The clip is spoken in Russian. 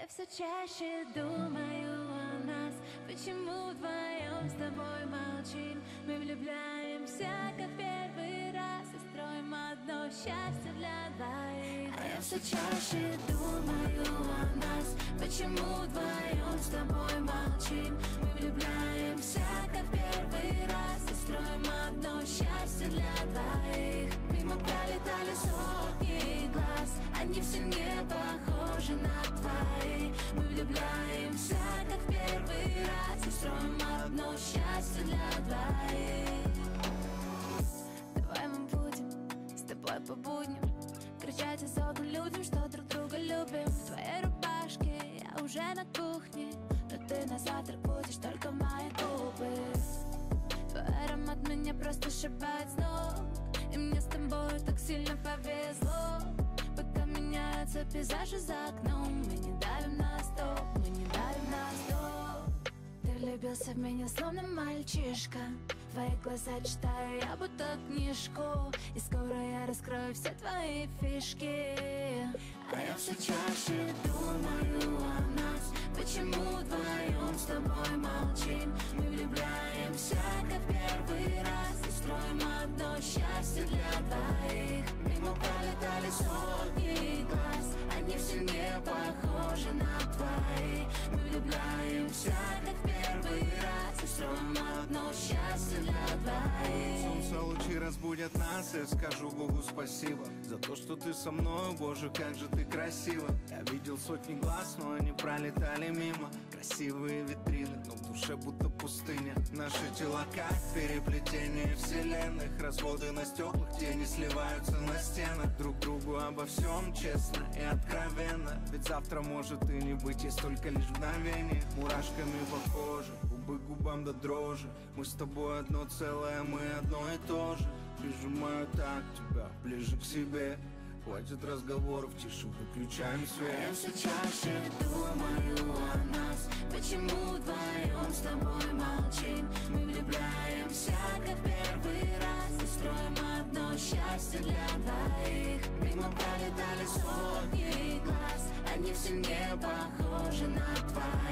Я все чаще думаю о нас. Почему вдвоем с тобой молчим? Мы влюбляемся, как первый раз, и строим одно счастье для двоих. А я все чаще думаю о нас. Почему вдвоем с тобой молчим? Мы влюбляемся, как первый раз, и строим одно счастье для двоих. Мимо пролетали сотни глаз, они все не похожи на твои. Мы влюбляемся, как в первый раз, и строим одно счастье для двоих. Давай мы будем с тобой по будням кричать особым людям, что друг друга любим. В твоей рубашке я уже на кухне, но ты на завтрак будешь только мои губы. Твой аромат меня просто сшибает с ног, и мне с тобой так сильно повезло. Пока меняются пейзажи за окном, мы не давим на стоп, мы не давим на стоп. Ты влюбился в меня словно мальчишка, твои глаза читаю я будто книжку, и скоро я раскрою все твои фишки. А я все чаще думаю о нас. Почему вдвоем с тобой молчим? Мы влюбляемся, как первый раз, и строим одно счастье для двоих. Мимо пролетали сотни глаз, они все не похожи на твои. Мы влюбляемся, как первый раз, и строим одно счастье для двоих. Солнце лучи разбудят нас, я скажу Богу спасибо за то, что ты со мной, Боже, как же ты красива. Я видел сотни глаз, но они пролетали мимо. Красивые витрины, но в душе будто пустыня. Наши тела как переплетение вселенных, разводы на стеклах, тени сливаются на стенах. Друг другу обо всем честно и откровенно, ведь завтра может и не быть, есть только лишь мгновение. Мурашками по коже, губы к губам до дрожи. Мы с тобой одно целое, мы одно и то же. Прижимаю так тебя ближе к себе. Хватит разговоров, тише, выключаем свет. Я все чаще думаю о нас. Почему вдвоем с тобой молчим? Мы влюбляемся, как первый раз, и строим одно счастье для двоих. Мимо пролетали сотни глаз, они все не похожи на твои.